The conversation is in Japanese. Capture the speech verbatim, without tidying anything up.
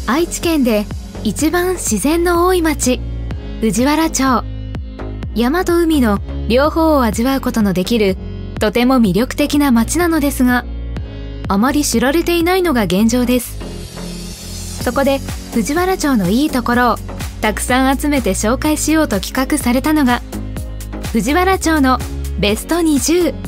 愛知県で一番自然の多い町、藤原町。山と海の両方を味わうことのできるとても魅力的な町なのですが、あまり知られていないのが現状です。そこで藤原町のいいところをたくさん集めて紹介しようと企画されたのが藤原町のベストにじゅう。